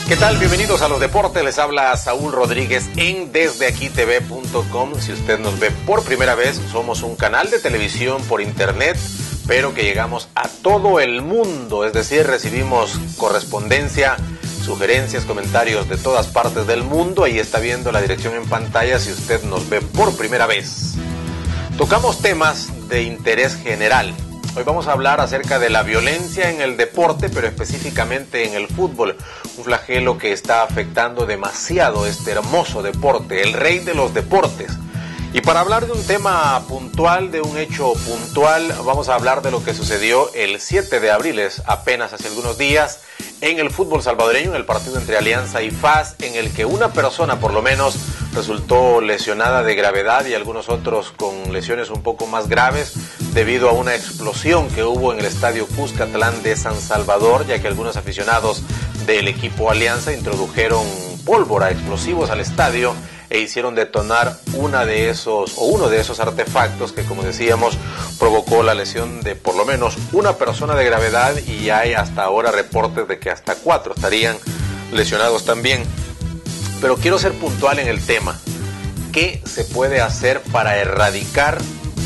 ¿Qué tal? Bienvenidos a Los Deportes, les habla Saúl Rodríguez en desdeaquitv.com. Si usted nos ve por primera vez, somos un canal de televisión por internet, pero que llegamos a todo el mundo, es decir, recibimos correspondencia, sugerencias, comentarios de todas partes del mundo. Ahí está viendo la dirección en pantalla si usted nos ve por primera vez. Tocamos temas de interés general. Hoy vamos a hablar acerca de la violencia en el deporte, pero específicamente en el fútbol, un flagelo que está afectando demasiado este hermoso deporte, el rey de los deportes. Y para hablar de un tema puntual, de un hecho puntual, vamos a hablar de lo que sucedió el 7 de abril, apenas hace algunos días, en el fútbol salvadoreño, en el partido entre Alianza y FAS, en el que una persona por lo menos resultó lesionada de gravedad y algunos otros con lesiones un poco más graves debido a una explosión que hubo en el estadio Cuscatlán de San Salvador, ya que algunos aficionados del equipo Alianza introdujeron pólvora, explosivos al estadio e hicieron detonar uno de esos artefactos que, como decíamos, provocó la lesión de por lo menos una persona de gravedad, y ya hay hasta ahora reportes de que hasta 4 estarían lesionados también. Pero quiero ser puntual en el tema. ¿Qué se puede hacer para erradicar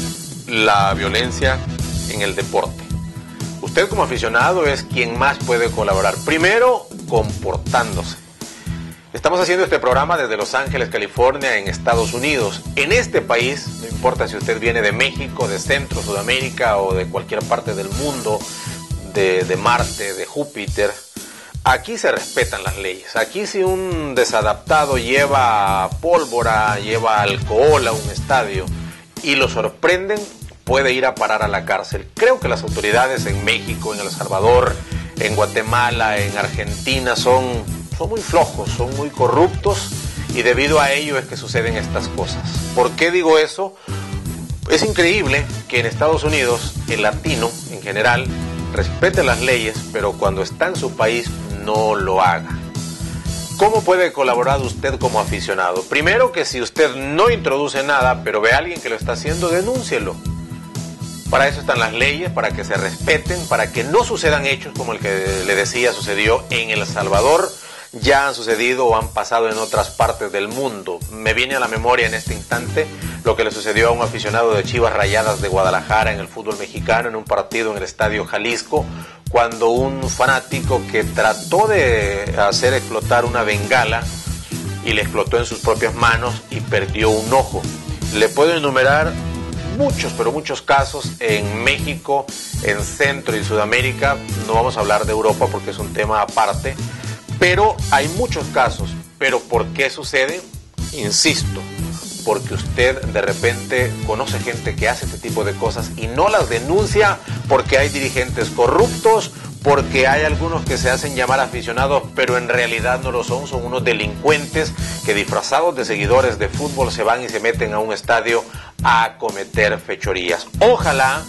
la violencia en el deporte? Usted como aficionado es quien más puede colaborar. Primero, comportándose. Estamos haciendo este programa desde Los Ángeles, California, en Estados Unidos. En este país, no importa si usted viene de México, de Centro, Sudamérica o de cualquier parte del mundo, de Marte, de Júpiter, aquí se respetan las leyes. Aquí si un desadaptado lleva pólvora, lleva alcohol a un estadio y lo sorprenden, puede ir a parar a la cárcel. Creo que las autoridades en México, en El Salvador, en Guatemala, en Argentina son muy flojos, son muy corruptos, y debido a ello es que suceden estas cosas. ¿Por qué digo eso? Es increíble que en Estados Unidos el latino en general respete las leyes, pero cuando está en su país no lo haga. ¿Cómo puede colaborar usted como aficionado? Primero, que si usted no introduce nada, pero ve a alguien que lo está haciendo, denúncielo. Para eso están las leyes, para que se respeten, para que no sucedan hechos como el que le decía sucedió en El Salvador. Ya han sucedido o han pasado en otras partes del mundo. Me viene a la memoria en este instante lo que le sucedió a un aficionado de Chivas Rayadas de Guadalajara en el fútbol mexicano, en un partido en el Estadio Jalisco, cuando un fanático que trató de hacer explotar una bengala y le explotó en sus propias manos y perdió un ojo. Le puedo enumerar muchos, pero muchos casos en México, en Centro y Sudamérica. No vamos a hablar de Europa porque es un tema aparte. Pero hay muchos casos. ¿Pero por qué sucede? Insisto, porque usted de repente conoce gente que hace este tipo de cosas y no las denuncia, porque hay dirigentes corruptos, porque hay algunos que se hacen llamar aficionados, pero en realidad no lo son, son unos delincuentes que disfrazados de seguidores de fútbol se van y se meten a un estadio a cometer fechorías. Ojalá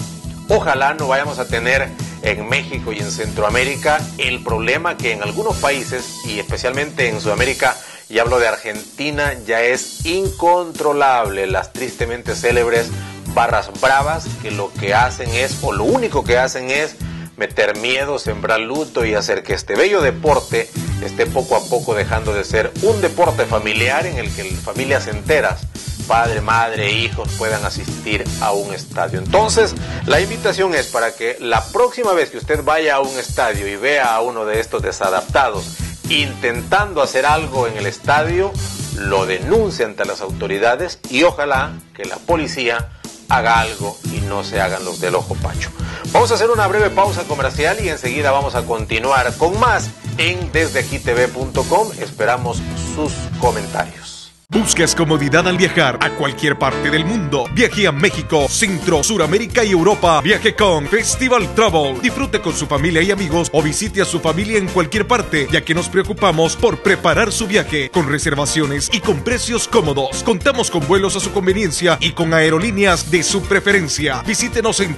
no vayamos a tener en México y en Centroamérica el problema que en algunos países, y especialmente en Sudamérica, y hablo de Argentina, ya es incontrolable. Las tristemente célebres barras bravas, que lo que hacen es, o lo único que hacen es meter miedo, sembrar luto y hacer que este bello deporte esté poco a poco dejando de ser un deporte familiar en el que familias enteras, padre, madre, hijos, puedan asistir a un estadio. Entonces, la invitación es para que la próxima vez que usted vaya a un estadio y vea a uno de estos desadaptados intentando hacer algo en el estadio, lo denuncie ante las autoridades y ojalá que la policía haga algo y no se hagan los del ojo pacho. Vamos a hacer una breve pausa comercial y enseguida vamos a continuar con más en desdeaquitv.com. Esperamos sus comentarios. ¿Buscas comodidad al viajar a cualquier parte del mundo? Viaje a México, Centro, Suramérica y Europa. Viaje con Festival Travel. Disfrute con su familia y amigos o visite a su familia en cualquier parte, ya que nos preocupamos por preparar su viaje con reservaciones y con precios cómodos. Contamos con vuelos a su conveniencia y con aerolíneas de su preferencia. Visítenos en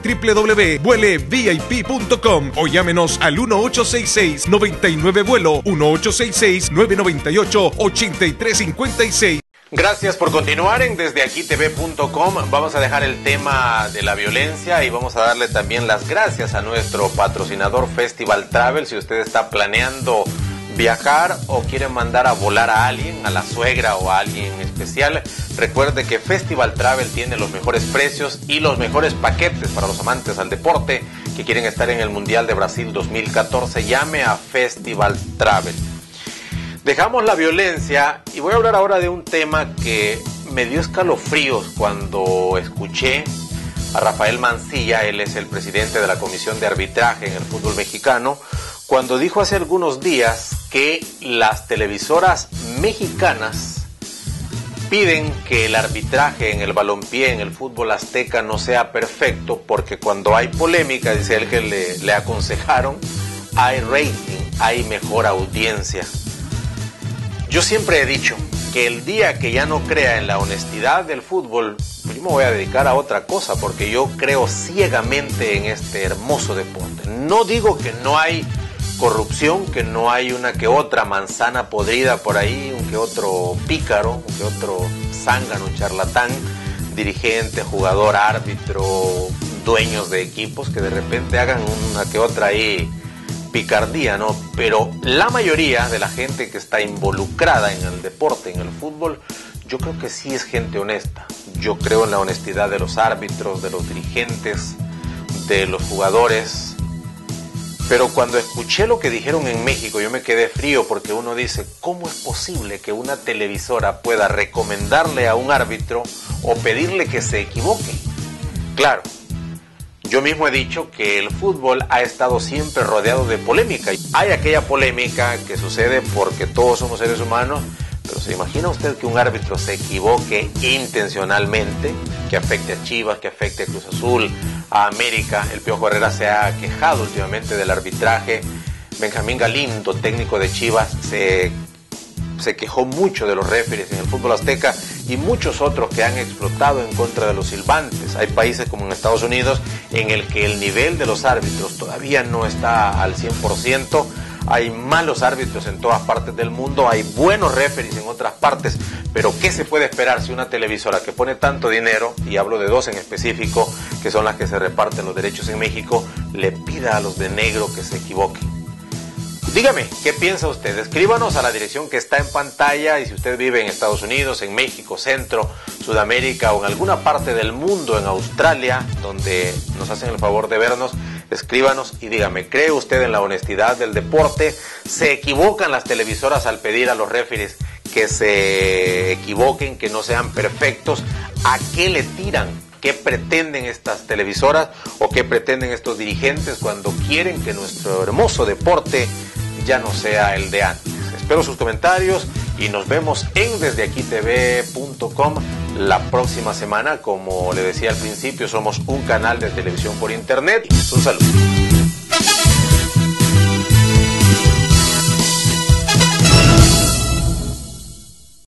www.vuelevip.com o llámenos al 1866-99 1866-998-8356. Gracias por continuar en desdeaquitv.com. Vamos a dejar el tema de la violencia y vamos a darle también las gracias a nuestro patrocinador Festival Travel. Si usted está planeando viajar o quieren mandar a volar a alguien, a la suegra o a alguien especial, recuerde que Festival Travel tiene los mejores precios y los mejores paquetes para los amantes al deporte que quieren estar en el Mundial de Brasil 2014. Llame a Festival Travel. Dejamos la violencia y voy a hablar ahora de un tema que me dio escalofríos cuando escuché a Rafael Mancilla. Él es el presidente de la Comisión de Arbitraje en el fútbol mexicano, cuando dijo hace algunos días que las televisoras mexicanas piden que el arbitraje en el balompié, en el fútbol azteca, no sea perfecto, porque cuando hay polémica, dice él, que le aconsejaron, hay rating, hay mejor audiencia. Yo siempre he dicho que el día que ya no crea en la honestidad del fútbol, pues yo me voy a dedicar a otra cosa, porque yo creo ciegamente en este hermoso deporte. No digo que no hay corrupción, que no hay una que otra manzana podrida por ahí, un que otro pícaro, un que otro zángano, charlatán, dirigente, jugador, árbitro, dueños de equipos que de repente hagan una que otra ahí picardía, ¿no? Pero la mayoría de la gente que está involucrada en el deporte, en el fútbol, yo creo que sí es gente honesta. Yo creo en la honestidad de los árbitros, de los dirigentes, de los jugadores. Pero cuando escuché lo que dijeron en México, yo me quedé frío, porque uno dice, ¿cómo es posible que una televisora pueda recomendarle a un árbitro o pedirle que se equivoque? Claro, yo mismo he dicho que el fútbol ha estado siempre rodeado de polémica. Hay aquella polémica que sucede porque todos somos seres humanos, pero ¿se imagina usted que un árbitro se equivoque intencionalmente, que afecte a Chivas, que afecte a Cruz Azul, a América? El Piojo Herrera se ha quejado últimamente del arbitraje. Benjamín Galindo, técnico de Chivas, se quejó mucho de los referees en el fútbol azteca, y muchos otros que han explotado en contra de los silbantes. Hay países como en Estados Unidos en el que el nivel de los árbitros todavía no está al 100%. Hay malos árbitros en todas partes del mundo, hay buenos referees en otras partes, pero ¿qué se puede esperar si una televisora que pone tanto dinero, y hablo de dos en específico, que son las que se reparten los derechos en México, le pida a los de negro que se equivoquen? Dígame, ¿qué piensa usted? Escríbanos a la dirección que está en pantalla, y si usted vive en Estados Unidos, en México, Centro, Sudamérica o en alguna parte del mundo, en Australia, donde nos hacen el favor de vernos, escríbanos y dígame, ¿cree usted en la honestidad del deporte? ¿Se equivocan las televisoras al pedir a los referees que se equivoquen, que no sean perfectos? ¿A qué le tiran? ¿Qué pretenden estas televisoras o qué pretenden estos dirigentes cuando quieren que nuestro hermoso deporte ya no sea el de antes? Espero sus comentarios y nos vemos en desdeaquitv.com la próxima semana. Como le decía al principio, somos un canal de televisión por internet. Un saludo.